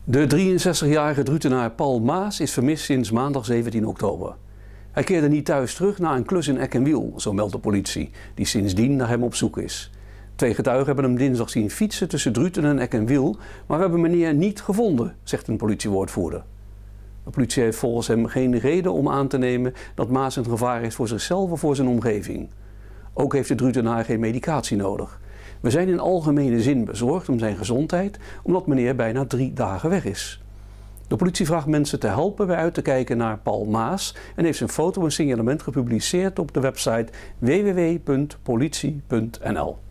De 63-jarige Drutenaar Paul Maas is vermist sinds maandag 17 oktober. Hij keerde niet thuis terug na een klus in Eck en Wiel, zo meldt de politie, die sindsdien naar hem op zoek is. 2 getuigen hebben hem dinsdag zien fietsen tussen Druten en Eck en Wiel, maar we hebben meneer niet gevonden, zegt een politiewoordvoerder. De politie heeft volgens hem geen reden om aan te nemen dat Maas een gevaar is voor zichzelf of voor zijn omgeving. Ook heeft de Drutenaar geen medicatie nodig. We zijn in algemene zin bezorgd om zijn gezondheid, omdat meneer bijna 3 dagen weg is. De politie vraagt mensen te helpen bij uit te kijken naar Paul Maas en heeft zijn foto en signalement gepubliceerd op de website www.politie.nl.